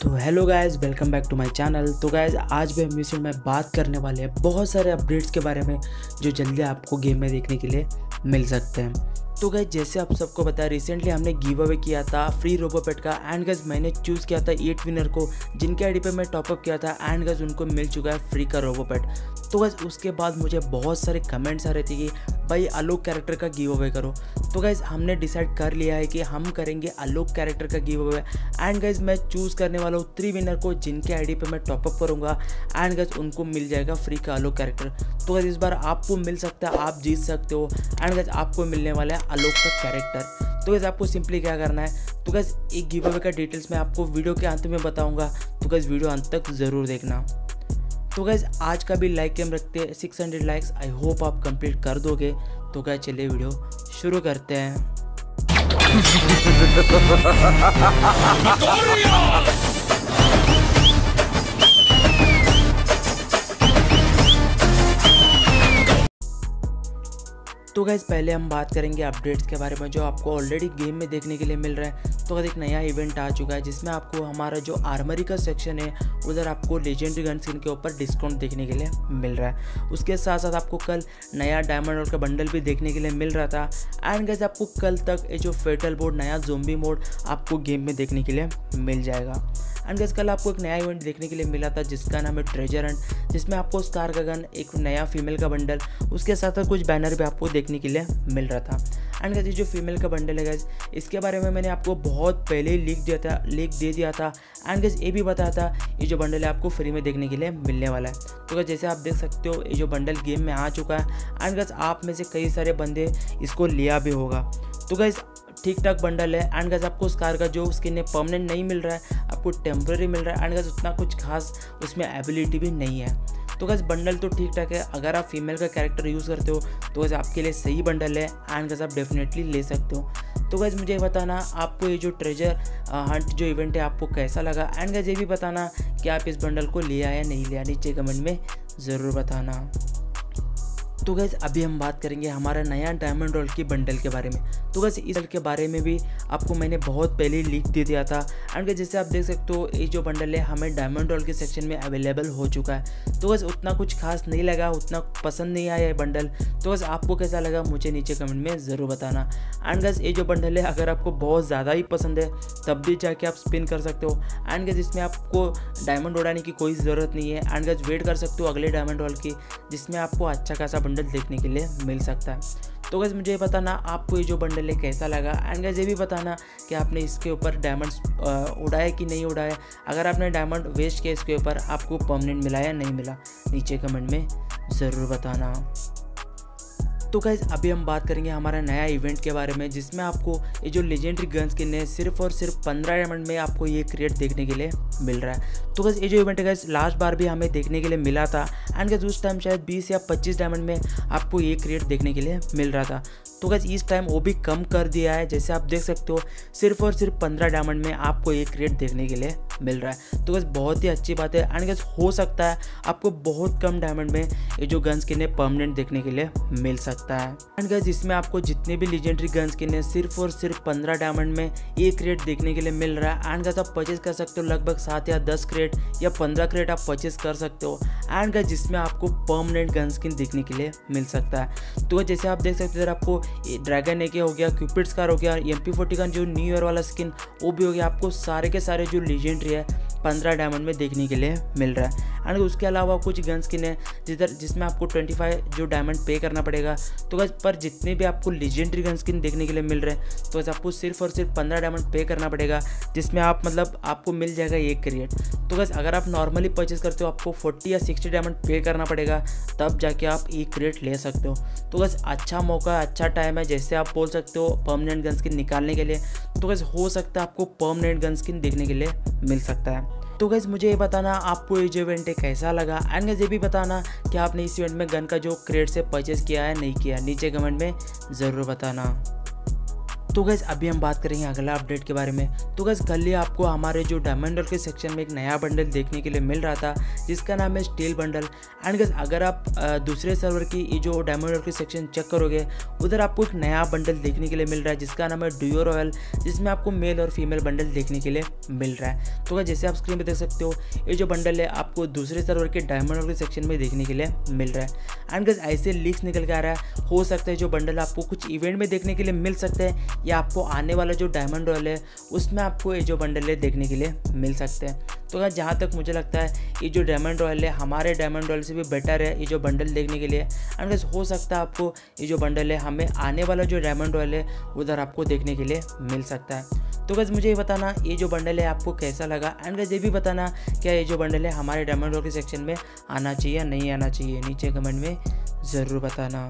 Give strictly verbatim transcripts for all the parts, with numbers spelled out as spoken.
तो hello guys, welcome back to my channel. तो guys आज भी हम इस वीडियो में बात करने वाले हैं बहुत सारे अपडेट्स के बारे में जो जल्दी आपको गेम में देखने के लिए मिल सकते हैं। तो गाइस जैसे आप सबको पता है, रिसेंटली हमने गिव अवे किया था फ्री रोबोपेट का एंड गाइस मैंने चूज़ किया था एट विनर को जिनके आईडी पे मैं टॉपअप किया था एंड गाइस उनको मिल चुका है फ्री का रोबोपेट। तो गाइस उसके बाद मुझे बहुत सारे कमेंट्स आ रहे थे कि भाई आलोक कैरेक्टर का गिव अवे करो। तो गाइस हमने डिसाइड कर लिया है कि हम करेंगे आलोक कैरेक्टर का गिव अवे एंड गाइस मैं चूज़ करने वाला हूँ थ्री विनर को जिनके आईडी पे मैं टॉपअप करूँगा एंड गाइस उनको मिल जाएगा फ्री का आलोक कैरेक्टर। तो गाइस इस बार आपको मिल सकता है, आप जीत सकते हो एंड गाइस आपको मिलने वाला है आलोक का कैरेक्टर। तो गाइस आपको सिंपली क्या करना है, तो गाइस एक गिव अवे का डिटेल्स मैं आपको वीडियो के अंत में बताऊँगा, तो गाइस वीडियो अंत तक ज़रूर देखना। तो गाइस आज का भी लाइक कैम रखते हैं six hundred likes, I hope आप कंप्लीट कर दोगे। तो गाइस चलिए वीडियो शुरू करते हैं। तो गाइस पहले हम बात करेंगे अपडेट्स के बारे में जो आपको ऑलरेडी गेम में देखने के लिए मिल रहा है। तो गाइस एक नया इवेंट आ चुका है जिसमें आपको हमारा जो आर्मरी का सेक्शन है उधर आपको लेजेंडरी गन स्किन के ऊपर डिस्काउंट देखने के लिए मिल रहा है। उसके साथ साथ आपको कल नया डायमंड रोड का बंडल भी देखने के लिए मिल रहा था एंड गाइस आपको कल तक ये जो फेटल मोड नया ज़ोंबी मोड आपको गेम में देखने के लिए मिल जाएगा। एंड गाइस कल आपको एक नया इवेंट देखने के लिए मिला था जिसका नाम है ट्रेजर हंट, जिसमें आपको स्कार का गन, एक नया फीमेल का बंडल, उसके साथ साथ कुछ बैनर भी आपको देखने के लिए मिल रहा था। एंड गाइस ये जो फीमेल का बंडल है गाइस इसके बारे में मैंने आपको बहुत पहले ही लीक दिया था लीक दे दिया था एंड गाइस ये भी बताया था ये जो बंडल है आपको फ्री में देखने के लिए मिलने वाला है। तो गाइस जैसे आप देख सकते हो ये जो बंडल गेम में आ चुका है एंड गाइस आप में से कई सारे बंदे इसको लिया भी होगा। तो गाइस ठीक ठाक बंडल है एंड गाइस आपको स्कार का जो स्किन है परमानेंट नहीं मिल रहा है, आपको टेम्पररी मिल रहा है एंड गाइस उतना कुछ खास उसमें एबिलिटी भी नहीं है। तो गाइस बंडल तो ठीक ठाक है, अगर आप फीमेल का कैरेक्टर यूज़ करते हो तो गाइस आपके लिए सही बंडल है एंड गाइस आप डेफिनेटली ले सकते हो। तो गाइस मुझे बताना आपको ये जो ट्रेजर हंट जो इवेंट है आपको कैसा लगा एंड गाइस ये भी बताना कि आप इस बंडल को लिया या नहीं लिया, नीचे कमेंट में ज़रूर बताना। तो गाइस अभी हम बात करेंगे हमारा नया डायमंड रोल की बंडल के बारे में। तो गाइस इस बंडल के बारे में भी आपको मैंने बहुत पहले ही लीक दे दिया था एंड गाइस जैसे आप देख सकते हो ये जो बंडल है हमें डायमंड रोल के सेक्शन में अवेलेबल हो चुका है। तो गाइस उतना कुछ खास नहीं लगा, उतना पसंद नहीं आया ये बंडल। तो गाइस आपको कैसा लगा मुझे नीचे कमेंट में ज़रूर बताना। एंड गाइस ये जो बंडल है अगर आपको बहुत ज़्यादा ही पसंद है तब भी जाके आप स्पिन कर सकते हो एंड गाइस इसमें आपको डायमंड उड़ाने की कोई ज़रूरत नहीं है एंड गाइस वेट कर सकते हो अगले डायमंड रोल की जिसमें आपको अच्छा खासा बंडल देखने के लिए मिल सकता है। तो गाइस मुझे बताना आपको ये जो बंडल है कैसा लगा एंड गाइस ये भी बताना कि आपने इसके ऊपर डायमंड्स उड़ाया कि नहीं उड़ाया। अगर आपने डायमंड वेस्ट किया इसके ऊपर आपको परमानेंट मिला या नहीं मिला, नीचे कमेंट में ज़रूर बताना। तो गाइस अभी हम बात करेंगे हमारा नया इवेंट के बारे में जिसमें आपको ये जो लेजेंडरी गन स्किन है सिर्फ और सिर्फ पंद्रह डायमंड में आपको ये क्रिएट देखने के लिए मिल रहा है। तो गाइस ये जो इवेंट है गाइस लास्ट बार भी हमें देखने के लिए मिला था एंड गाइस उस टाइम शायद बीस या पच्चीस डायमंड में आपको ये क्रिएट देखने के लिए मिल रहा था। तो गाइस इस टाइम वो भी कम कर दिया है, जैसे आप देख सकते हो सिर्फ और सिर्फ पंद्रह डायमंड में आपको ये क्रिएट देखने के लिए मिल रहा है। तो गाइस बहुत ही अच्छी बात है एंड गाइस हो सकता है आपको बहुत कम डायमंड में ये जो गन स्किन है परमानेंट देखने के लिए मिल सकता है। एंड गाइस इसमें आपको जितने भी लेजेंडरी गन स्किन है सिर्फ और सिर्फ पंद्रह डायमंड में ये क्रेट देखने के लिए मिल रहा है एंड गाइस आप परचेज कर सकते हो लगभग सात या दस क्रेट या पंद्रह क्रेट आप परचेज कर सकते हो एंड गाइस जिसमें आपको परमानेंट गन स्किन देखने के लिए मिल सकता है। तो जैसे आप देख सकते हो इधर आपको ड्रैगन एके हो गया, क्यूपिड स्कार हो गया, एम पी फोर्टी का जो न्यू ईयर वाला स्किन वो भी हो गया, आपको सारे के सारे जो लेजेंडरी है पंद्रह डायमंड में देखने के लिए मिल रहा है। एंड उसके अलावा कुछ गन स्किन है जिधर जिसमें आपको पच्चीस जो डायमंड पे करना पड़ेगा। तो गाइस पर जितने भी आपको लेजेंडरी गन स्किन देखने के लिए मिल रहे हैं तो गाइस आपको सिर्फ और सिर्फ पंद्रह डायमंड पे करना पड़ेगा जिसमें आप मतलब आपको मिल जाएगा ये क्रिएट। तो गाइस अगर आप नॉर्मली परचेज करते हो आपको चालीस या साठ डायमंड पे करना पड़ेगा तब जाके आप ये क्रिएट ले सकते हो। तो गाइस अच्छा मौका अच्छा टाइम है जैसे आप बोल सकते हो परमानेंट गन स्किन निकालने के लिए। तो गाइस हो सकता है आपको परमानेंट गन स्किन देखने के लिए मिल सकता है। तो गाइस मुझे ये बताना आपको ये जो इवेंट है कैसा लगा एंड गाइस ये भी बताना कि आपने इस इवेंट में गन का जो क्रेट से परचेज किया है नहीं किया, नीचे कमेंट में ज़रूर बताना। तो गैस अभी हम बात करेंगे अगला अपडेट के बारे में। तो गैस कल ही आपको हमारे जो डायमंड रॉयल के सेक्शन में एक नया बंडल देखने के लिए मिल रहा था जिसका नाम है स्टील बंडल। एंड गैस अगर आप दूसरे सर्वर की ये जो डायमंड रॉयल के सेक्शन चेक करोगे उधर आपको एक नया बंडल देखने के लिए मिल रहा है जिसका नाम है डुओ रॉयल, जिसमें आपको मेल और फीमेल बंडल देखने के लिए मिल रहा है। तो गैस जैसे आप स्क्रीन पर देख सकते हो ये जो बंडल है आपको दूसरे सर्वर के डायमंड रॉयल के सेक्शन में देखने के लिए मिल रहा है। एंड गैस ऐसे लीक्स निकल के आ रहा है, हो सकता है जो बंडल आपको कुछ इवेंट में देखने के लिए मिल सकता है या आपको आने वाला जो डायमंड रॉयल है उसमें आपको ये जो बंडल है देखने के लिए मिल सकते हैं। तो अगर जहाँ तक मुझे लगता है ये जो डायमंड रॉयल है हमारे डायमंड रॉयल से भी बेटर है ये जो बंडल देखने के लिए। एंड गैस हो सकता है आपको ये जो बंडल है हमें आने वाला जो डायमंड रॉयल है उधर आपको देखने के लिए मिल सकता है। तो गैस मुझे ये बताना ये जो बंडल है आपको कैसा लगा। एंड गैस ये भी बताना क्या ये जो बंडल है हमारे डायमंड रॉयल के सेक्शन में आना चाहिए या नहीं आना चाहिए, नीचे कमेंट में ज़रूर बताना।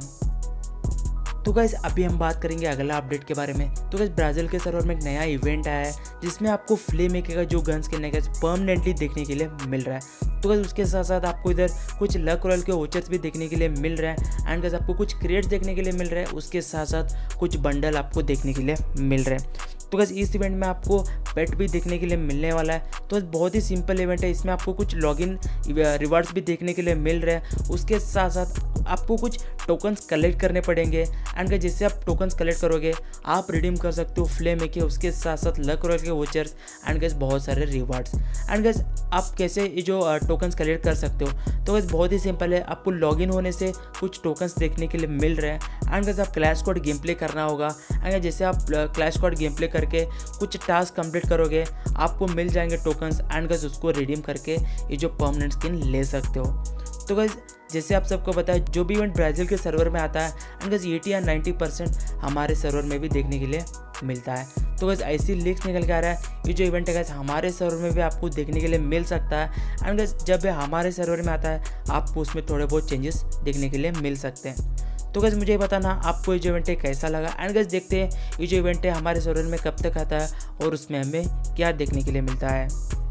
तो गाइस अभी हम बात करेंगे अगला अपडेट के बारे में। तो गाइस ब्राज़ील के सर्वर में एक नया इवेंट आया है जिसमें आपको फ्लेम मेकर का जो गन स्किन है गाइस परमानेंटली देखने के लिए मिल रहा है। तो गाइस उसके साथ साथ आपको इधर कुछ लक रॉयल के वोचर्स भी देखने के लिए मिल रहा है। एंड गाइस आपको कुछ क्रेट्स देखने के लिए मिल रहा है, उसके साथ साथ कुछ बंडल आपको देखने के लिए मिल रहे हैं। तो गाइस इस इवेंट में आपको पेट भी देखने के लिए मिलने वाला है। तो बहुत ही सिंपल इवेंट है, इसमें आपको कुछ लॉगिन रिवार्ड्स भी देखने के लिए मिल रहे हैं, उसके साथ साथ आपको कुछ टोकन्स कलेक्ट करने पड़ेंगे। एंड गाइस जैसे आप टोकन्स कलेक्ट करोगे आप रिडीम कर सकते हो फ्लेम के, उसके साथ साथ लक रॉयल के वोचर्स एंड गाइस बहुत सारे रिवार्ड्स। एंड गाइस आप कैसे ये जो टोकन्स कलेक्ट कर सकते हो, तो गाइस बहुत ही सिंपल है, आपको लॉगिन होने से कुछ टोकन्स देखने के लिए मिल रहे हैं। एंड गाइस आप क्लैश स्क्वाड गेम प्ले करना होगा। एंड जैसे आप क्लैश स्क्वाड गेम प्ले करके कुछ टास्क कंप्लीट करोगे आपको मिल जाएंगे टोकन्स। एंड गाइस उसको रिडीम करके ये जो परमानेंट स्किन ले सकते हो। तो गाइस जैसे आप सबको पता है जो भी इवेंट ब्राज़ील के सर्वर में आता है एंड गाइस एटी या नाइन्टी परसेंट हमारे सर्वर में भी देखने के लिए मिलता है। तो गाइस ऐसी लीक्स निकल के आ रहा है ये जो इवेंट है गाइस हमारे सर्वर में भी आपको देखने के लिए मिल सकता है। एंड गाइस जब ये हमारे सर्वर में आता है आपको उसमें थोड़े बहुत चेंजेस देखने के लिए मिल सकते हैं। तो गाइस मुझे बताना आपको ये जो इवेंट है कैसा लगा। एंड गाइस देखते हैं ये जो इवेंट है हमारे सर्वर में कब तक आता है और उसमें हमें क्या देखने के लिए मिलता है।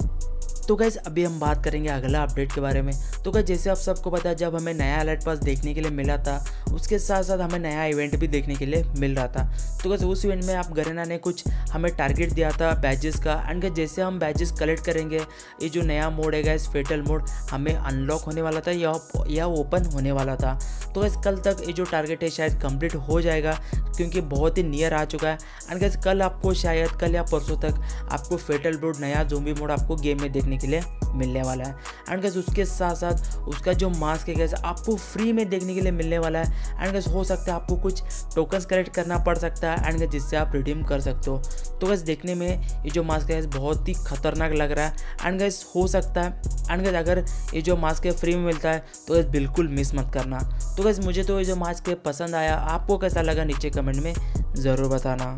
तो गाइस अभी हम बात करेंगे अगला अपडेट के बारे में। तो गाइस जैसे आप सबको पता है जब हमें नया अलर्ट पास देखने के लिए मिला था उसके साथ साथ हमें नया इवेंट भी देखने के लिए मिल रहा था। तो गाइस उस इवेंट में आप गरेना ने कुछ हमें टारगेट दिया था बैजेस का। एंड गाइस जैसे हम बैजेस कलेक्ट करेंगे ये जो नया मोड है गाइस फेटल मोड हमें अनलॉक होने वाला था या या ओपन होने वाला था। तो गाइस कल तक ये जो टारगेट है शायद कंप्लीट हो जाएगा क्योंकि बहुत ही नियर आ चुका है। एंड गाइस कल आपको शायद कल या परसों तक आपको फेटल मोड नया ज़ोंबी मोड आपको गेम में देखने के लिए मिलने वाला है। एंड गाइस उसके साथ साथ उसका जो मास्क है गाइस आपको फ्री में देखने के लिए मिलने वाला है। एंड गाइस हो सकता है आपको कुछ टोकन्स कलेक्ट करना पड़ सकता है एंड गाइस जिससे आप रिडीम कर सकते हो। तो गाइस देखने में ये जो मास्क है बहुत ही खतरनाक लग रहा है। एंड गाइस हो सकता है एंड गाइस अगर ये जो मास्क है फ्री में मिलता है तो गाइस बिल्कुल मिस मत करना। तो गाइस मुझे तो ये जो मास्क है पसंद आया, आपको कैसा लगा नीचे कमेंट में ज़रूर बताना।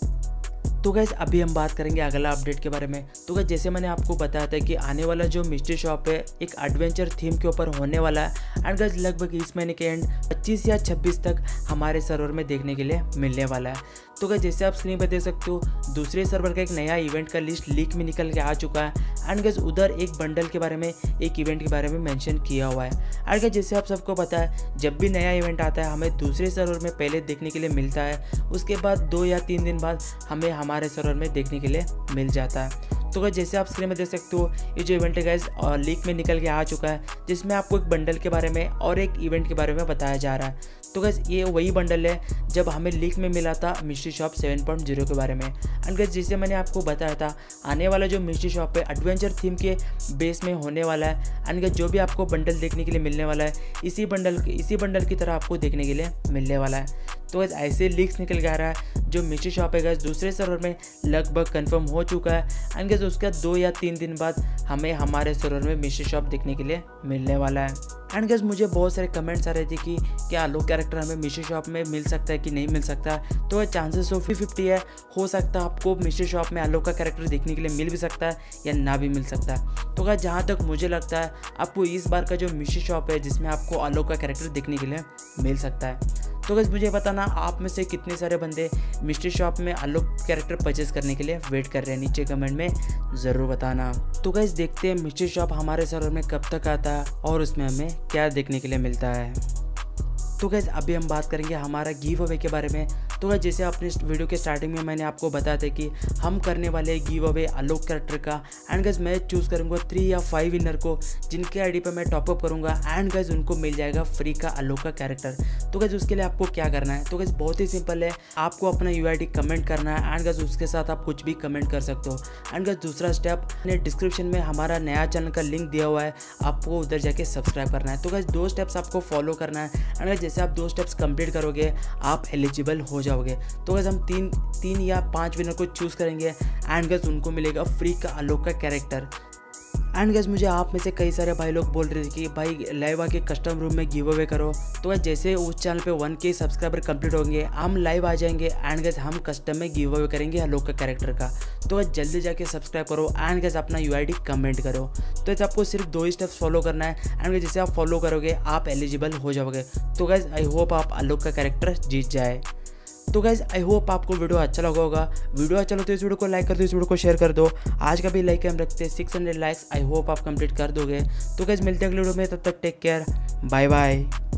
तो गाइस अभी हम बात करेंगे अगला अपडेट के बारे में। तो गाइस जैसे मैंने आपको बताया था कि आने वाला जो मिस्ट्री शॉप है एक एडवेंचर थीम के ऊपर होने वाला है। एंड गाइस लगभग इस महीने के एंड पच्चीस या छब्बीस तक हमारे सर्वर में देखने के लिए मिलने वाला है। तो गाइस जैसे आप स्क्रीन पर देख सकते हो दूसरे सर्वर का एक नया इवेंट का लिस्ट लीक में निकल के आ चुका है। एंड गाइस उधर एक बंडल के बारे में एक इवेंट के बारे में मेंशन किया हुआ है। एंड गाइस जैसे आप सबको पता है जब भी नया इवेंट आता है हमें दूसरे सर्वर में पहले देखने के लिए मिलता है, उसके बाद दो या तीन दिन बाद हमें हमारे सर्वर में देखने के लिए मिल जाता है। तो गाइस जैसे आप स्क्रीन में देख सकते हो ये जो इवेंट है गाइस लीक में निकल के आ चुका है जिसमें आपको एक बंडल के बारे में और एक इवेंट के बारे में बताया जा रहा है। तो गाइस ये वही बंडल है जब हमें लीक में मिला था mystery shop seven point zero के बारे में। एंड गाइस जैसे मैंने आपको बताया था आने वाला जो मिस्ट्री शॉप है एडवेंचर थीम के बेस में होने वाला है। एंड गाइस जो भी आपको बंडल देखने के लिए मिलने वाला है इसी बंडल इसी बंडल की तरह आपको देखने के लिए मिलने वाला है। तो गाइस ऐसे लीक्स निकल के आ रहा है जो मिस्ट्री शॉप है गाइस दूसरे सर्वर में लगभग कंफर्म हो चुका है। एंड गाइस उसका दो या तीन दिन बाद हमें हमारे सर्वर में मिस्ट्री शॉप देखने के लिए मिलने वाला है। एंड गाइस मुझे बहुत सारे कमेंट्स आ रहे थे कि क्या आलोक कैरेक्टर हमें मिस्ट्री शॉप में मिल सकता है कि नहीं मिल सकता। तो चांसेस फिफ्टी फिफ्टी है, हो सकता है आपको मिस्ट्री शॉप में आलोक का कैरेक्टर देखने के लिए मिल भी सकता है या ना भी मिल सकता है। तो गाइस जहाँ तक मुझे लगता है आपको इस बार का जो मिस्ट्री शॉप है जिसमें आपको आलोक का कैरेक्टर देखने के लिए मिल सकता है। तो गाइस मुझे बताना आप में से कितने सारे बंदे मिस्ट्री शॉप में आलोक कैरेक्टर परचेज करने के लिए वेट कर रहे हैं, नीचे कमेंट में ज़रूर बताना। तो गाइस देखते हैं मिस्ट्री शॉप हमारे सर्वर में कब तक आता है और उसमें हमें क्या देखने के लिए मिलता है। तो गैस अभी हम बात करेंगे हमारा गिव अवे के बारे में। तो गैस जैसे अपने वीडियो के स्टार्टिंग में मैंने आपको बताया था कि हम करने वाले गिव अवे आलोक कैरेक्टर का। एंड गैस मैं चूज़ करूँगा थ्री या फाइव विनर को जिनके आईडी पे मैं टॉपअप करूँगा एंड गैस उनको मिल जाएगा फ्री का आलोक का कैरेक्टर। तो गैस उसके लिए आपको क्या करना है, तो गैस बहुत ही सिंपल है, आपको अपना यू आई डी कमेंट करना है एंड गैस उसके साथ आप कुछ भी कमेंट कर सकते हो। एंड गैस दूसरा स्टेप, मैंने डिस्क्रिप्शन में हमारा नया चैनल का लिंक दिया हुआ है, आपको उधर जाके सब्सक्राइब करना है। तो गैस दो स्टेप्स आपको फॉलो करना है एंड गैस जैसे आप दो स्टेप्स कंप्लीट करोगे आप एलिजिबल हो जाओगे। तो गैस हम तीन तीन या पाँच विनर को चूज़ करेंगे एंड गैस उनको मिलेगा फ्री का आलोक का कैरेक्टर। एंड गैस मुझे आप में से कई सारे भाई लोग बोल रहे थे कि भाई लाइव आके कस्टम रूम में गिव अवे करो। तो गैस जैसे उस चैनल पे वन के सब्सक्राइबर कंप्लीट होंगे हम लाइव आ जाएंगे एंड गैस हम कस्टम में गिव अवे करेंगे आलोक का कैरेक्टर का। तो गैस जल्दी जाके सब्सक्राइब करो एंड गैस अपना यू आई डी कमेंट करो। तो गैस आपको सिर्फ दो ही स्टेप्स फॉलो करना है एंड गैस जैसे आप फॉलो करोगे आप एलिजिबल हो जाओगे। तो गैस आई होप आप आलोक का कैरेक्टर जीत जाए। तो गाइज आई होप आपको वीडियो अच्छा लगा होगा। वीडियो अच्छा लगा तो इस वीडियो को लाइक कर दो, इस वीडियो को शेयर कर दो। आज का भी लाइक हम रखते हैं six hundred likes, I hope आप कंप्लीट कर दोगे। तो गाइज मिलते हैं अगले वीडियो में, तब तक टेक केयर, बाय बाय।